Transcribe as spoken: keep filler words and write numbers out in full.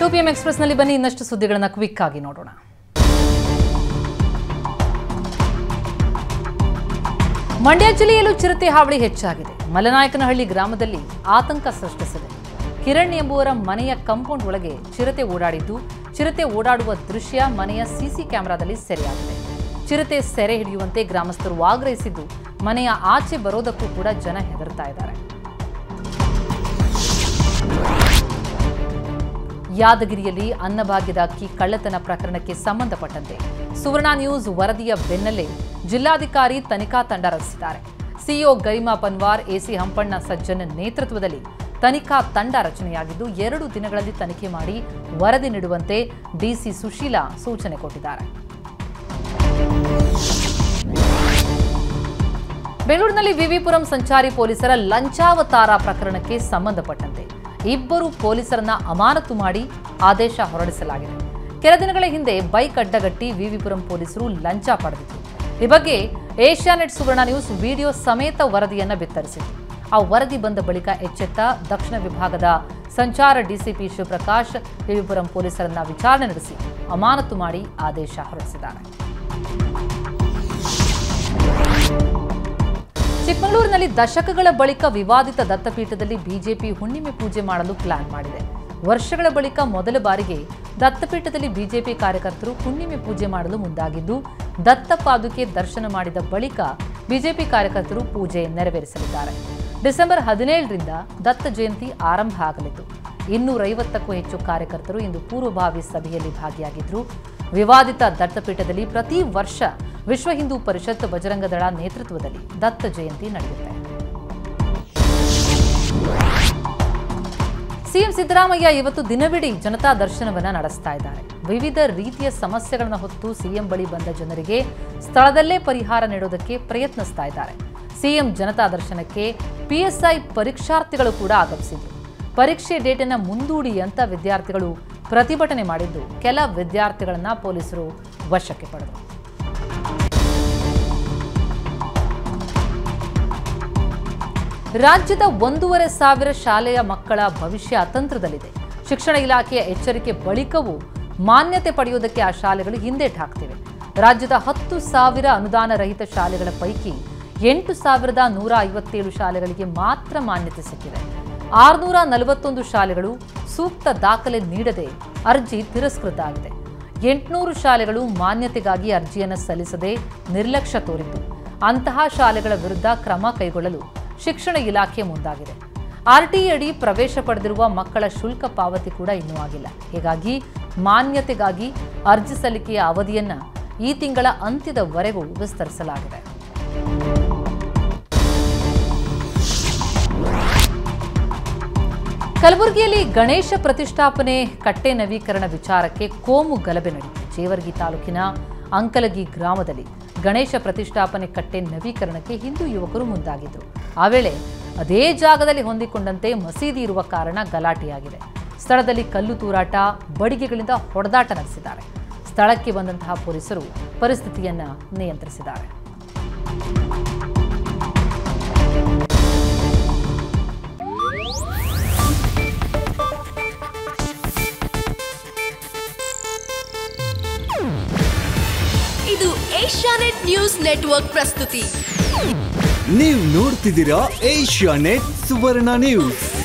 Two P M express ನಲ್ಲಿ ಬನ್ನಿ ಇನ್ನಷ್ಟು ಸುದ್ದಿಗಳನ್ನು ಕ್ವಿಕ್ ಆಗಿ ನೋಡೋಣ. ಮಂಡ್ಯ ಜಿಲ್ಲೆಯಲ್ಲೂ ಚಿರತೆ ಹಾವಳಿ ಹೆಚ್ಚಾಗಿದೆ. ಮಲನಾಯಕನಹಳ್ಳಿ ಗ್ರಾಮದಲ್ಲಿ ಆತಂಕ ಸೃಷ್ಟಿಸಿದೆ. ಕಿರಣ್ ಎಂಬುವರ ಮನೆಯ ಕಾಂಪೌಂಡ್ ಒಳಗೆ ಚಿರತೆ ಓಡಾಡಿದ್ದು, ಚಿರತೆ ಓಡಾಡುವ ದೃಶ್ಯ ಮನೆಯ ಸಿಸಿ ಕ್ಯಾಮೆರಾದಲ್ಲಿ ಸೆರೆಯಾಗಿದೆ. ಚಿರತೆ ಸೆರೆ ಹಿಡಿಯುವಂತೆ ಗ್ರಾಮಸ್ಥರು ಆಗ್ರಹಿಸಿದ್ದು, ಮನೆಯ ಆಚೆ ಬರೋದಕ್ಕೂ ಕೂಡ ಜನ ಹೆದರ್ತಾ ಇದ್ದಾರೆ. ಯಾದಗಿರಿಯಲ್ಲಿ ಅನ್ನಭಾಗ್ಯದ ಅಕ್ಕಿ ಕಳ್ಳತನ ಪ್ರಕರಣಕ್ಕೆ ಸಂಬಂಧಪಟ್ಟಂತೆ ಸುವರ್ಣ ನ್ಯೂಸ್ ವರದಿಯ ಬೆನ್ನಲ್ಲೇ ಜಿಲ್ಲಾಧಿಕಾರಿ ತನಿಖಾ ತಂಡ ರಚಿಸಿದ್ದಾರೆ. ಸಿಇಒ ಗರಿಮಾ ಪನ್ವಾರ್, ಎಸಿ ಹಂಪಣ್ಣ ಸಜ್ಜನ್ ನೇತೃತ್ವದಲ್ಲಿ ತನಿಖಾ ತಂಡ ರಚನೆಯಾಗಿದ್ದು, ಎರಡು ದಿನಗಳಲ್ಲಿ ತನಿಖೆ ಮಾಡಿ ವರದಿ ನೀಡುವಂತೆ ಡಿಸಿ ಸುಶೀಲಾ ಸೂಚನೆ ಕೊಟ್ಟಿದ್ದಾರೆ. ಬೆಂಗಳೂರಿನಲ್ಲಿ ವಿವಿಪುರಂ ಸಂಚಾರಿ ಪೊಲೀಸರ ಲಂಚಾವತಾರ ಪ್ರಕರಣಕ್ಕೆ ಸಂಬಂಧಪಟ್ಟಂತೆ ಇಬ್ಬರು ಪೊಲೀಸರನ್ನ ಅಮಾನತು ಮಾಡಿ ಆದೇಶ ಹೊರಡಿಸಲಾಗಿದೆ. ಕೆಲ ದಿನಗಳ ಹಿಂದೆ ಬೈಕ್ ಅಡ್ಡಗಟ್ಟಿ ವಿವಿಪುರಂ ಪೊಲೀಸರು ಲಂಚ ಪಡೆದಿತ್ತು. ಈ ಬಗ್ಗೆ ಏಷ್ಯಾನೆಟ್ ಸುವರ್ಣ ನ್ಯೂಸ್ ವಿಡಿಯೋ ಸಮೇತ ವರದಿಯನ್ನ ಬಿತ್ತರಿಸಿತು. ಆ ವರದಿ ಬಂದ ಬಳಿಕ ಎಚ್ಚೆತ್ತ ದಕ್ಷಿಣ ವಿಭಾಗದ ಸಂಚಾರ ಡಿಸಿಪಿ ಶಿವಪ್ರಕಾಶ್ ವಿವಿಪುರಂ ಪೊಲೀಸರನ್ನ ವಿಚಾರಣೆ ನಡೆಸಿ ಅಮಾನತು ಮಾಡಿ ಆದೇಶ ಹೊರಡಿಸಿದ್ದಾರೆ. ಚಿಕ್ಕಮಗಳೂರಿನಲ್ಲಿ ದಶಕಗಳ ಬಳಿಕ ವಿವಾದಿತ ದತ್ತಪೀಠದಲ್ಲಿ ಬಿಜೆಪಿ ಹುಣ್ಣಿಮೆ ಪೂಜೆ ಮಾಡಲು ಪ್ಲಾನ್ ಮಾಡಿದೆ. ವರ್ಷಗಳ ಬಳಿಕ ಮೊದಲ ಬಾರಿಗೆ ದತ್ತಪೀಠದಲ್ಲಿ ಬಿಜೆಪಿ ಕಾರ್ಯಕರ್ತರು ಹುಣ್ಣಿಮೆ ಪೂಜೆ ಮಾಡಲು ಮುಂದಾಗಿದ್ದು, ದತ್ತ ಪಾದುಕೆ ದರ್ಶನ ಮಾಡಿದ ಬಳಿಕ ಬಿಜೆಪಿ ಕಾರ್ಯಕರ್ತರು ಪೂಜೆ ನೆರವೇರಿಸಲಿದ್ದಾರೆ. ಡಿಸೆಂಬರ್ ಹದಿನೇಳರಿಂದ ದತ್ತ ಜಯಂತಿ ಆರಂಭ ಆಗಲಿದ್ದು, ಇನ್ನೂರೈವತ್ತಕ್ಕೂ ಹೆಚ್ಚು ಕಾರ್ಯಕರ್ತರು ಇಂದು ಪೂರ್ವಭಾವಿ ಸಭೆಯಲ್ಲಿ ಭಾಗಿಯಾಗಿದ್ದರು. ವಿವಾದಿತ ದತ್ತಪೀಠದಲ್ಲಿ ಪ್ರತಿ ವರ್ಷ ವಿಶ್ವ ಹಿಂದೂ ಪರಿಷತ್ ಬಜರಂಗ ದಳ ನೇತೃತ್ವದಲ್ಲಿ ದತ್ತ ಜಯಂತಿ ನಡೆಯುತ್ತೆ. ಸಿಎಂ ಸಿದ್ದರಾಮಯ್ಯ ಇವತ್ತು ದಿನವಿಡೀ ಜನತಾ ದರ್ಶನವನ್ನ ನಡೆಸ್ತಾ ಇದ್ದಾರೆ. ವಿವಿಧ ರೀತಿಯ ಸಮಸ್ಯೆಗಳನ್ನು ಹೊತ್ತು ಸಿಎಂ ಬಳಿ ಬಂದ ಜನರಿಗೆ ಸ್ಥಳದಲ್ಲೇ ಪರಿಹಾರ ನೀಡೋದಕ್ಕೆ ಪ್ರಯತ್ನಿಸ್ತಾ ಇದ್ದಾರೆ. ಸಿಎಂ ಜನತಾ ದರ್ಶನಕ್ಕೆ ಪಿಎಸ್ಐ ಪರೀಕ್ಷಾರ್ಥಿಗಳು ಕೂಡ ಆಗಮಿಸಿದ್ರು. ಪರೀಕ್ಷೆ ಡೇಟನ್ನು ಮುಂದೂಡಿ ಅಂತ ವಿದ್ಯಾರ್ಥಿಗಳು ಪ್ರತಿಭಟನೆ ಮಾಡಿದ್ದು, ಕೆಲ ವಿದ್ಯಾರ್ಥಿಗಳನ್ನ ಪೊಲೀಸರು ವಶಕ್ಕೆ ಪಡೆದರು. ರಾಜ್ಯದ ಒಂದೂವರೆ ಸಾವಿರ ಶಾಲೆಯ ಮಕ್ಕಳ ಭವಿಷ್ಯ ಅತಂತ್ರದಲ್ಲಿದೆ. ಶಿಕ್ಷಣ ಇಲಾಖೆಯ ಎಚ್ಚರಿಕೆ ಬಳಿಕವೂ ಮಾನ್ಯತೆ ಪಡೆಯುವುದಕ್ಕೆ ಆ ಶಾಲೆಗಳು ಹಿಂದೇಟು ಹಾಕ್ತಿವೆ. ರಾಜ್ಯದ ಹತ್ತು ಸಾವಿರ ಅನುದಾನ ರಹಿತ ಶಾಲೆಗಳ ಪೈಕಿ ಎಂಟು ಸಾವಿರದ ನೂರ ಐವತ್ತೇಳು ಶಾಲೆಗಳಿಗೆ ಮಾತ್ರ ಮಾನ್ಯತೆ ಸಿಕ್ಕಿದೆ. ಆರುನೂರ ನಲವತ್ತೊಂದು ಶಾಲೆಗಳು ಸೂಕ್ತ ದಾಖಲೆ ನೀಡದೆ ಅರ್ಜಿ ತಿರಸ್ಕೃತ ಆಗಿದೆ. ಎಂಟುನೂರು ಶಾಲೆಗಳು ಮಾನ್ಯತೆಗಾಗಿ ಅರ್ಜಿಯನ್ನು ಸಲ್ಲಿಸದೆ ನಿರ್ಲಕ್ಷ್ಯ ತೋರಿದ್ದು, ಅಂತಹ ಶಾಲೆಗಳ ವಿರುದ್ಧ ಕ್ರಮ ಕೈಗೊಳ್ಳಲು ಶಿಕ್ಷಣ ಇಲಾಖೆ ಮುಂದಾಗಿದೆ. ಆರ್ಟಿ ಅಡಿ ಪ್ರವೇಶ ಪಡೆದಿರುವ ಮಕ್ಕಳ ಶುಲ್ಕ ಪಾವತಿ ಕೂಡ ಇನ್ನೂ ಆಗಿಲ್ಲ. ಹೀಗಾಗಿ ಮಾನ್ಯತೆಗಾಗಿ ಅರ್ಜಿ ಸಲ್ಲಿಕೆಯ ಅವಧಿಯನ್ನ ಈ ತಿಂಗಳ ಅಂತ್ಯದವರೆಗೂ ವಿಸ್ತರಿಸಲಾಗಿದೆ. ಕಲಬುರಗಿಯಲ್ಲಿ ಗಣೇಶ ಪ್ರತಿಷ್ಠಾಪನೆ ಕಟ್ಟೆ ನವೀಕರಣ ವಿಚಾರಕ್ಕೆ ಕೋಮು ಗಲಭೆ ನಡೆಯಿತು. ಜೇವರ್ಗಿ ತಾಲೂಕಿನ ಅಂಕಲಗಿ ಗ್ರಾಮದಲ್ಲಿ ಗಣೇಶ ಪ್ರತಿಷ್ಠಾಪನೆ ಕಟ್ಟೆ ನವೀಕರಣಕ್ಕೆ ಹಿಂದೂ ಯುವಕರು ಮುಂದಾಗಿದ್ದರು. ಆ ವೇಳೆ ಅದೇ ಜಾಗದಲ್ಲಿ ಹೊಂದಿಕೊಂಡಂತೆ ಮಸೀದಿ ಇರುವ ಕಾರಣ ಗಲಾಟೆಯಾಗಿದೆ. ಸ್ಥಳದಲ್ಲಿ ಕಲ್ಲು ತೂರಾಟ, ಬಡಿಗೆಗಳಿಂದ ಹೊಡೆದಾಟ ನಡೆಸಿದ್ದಾರೆ. ಸ್ಥಳಕ್ಕೆ ಬಂದಂತಹ ಪೊಲೀಸರು ಪರಿಸ್ಥಿತಿಯನ್ನು ನಿಯಂತ್ರಿಸಿದ್ದಾರೆ. ಇದು ಏಷ್ಯಾನೆಟ್ ನ್ಯೂಸ್ ನೆಟ್ವರ್ಕ್ ಪ್ರಸ್ತುತಿ. ನೀವು ನೋಡ್ತಿದ್ದೀರಾ ಏಷ್ಯಾನೆಟ್ ಸುವರ್ಣ ನ್ಯೂಸ್.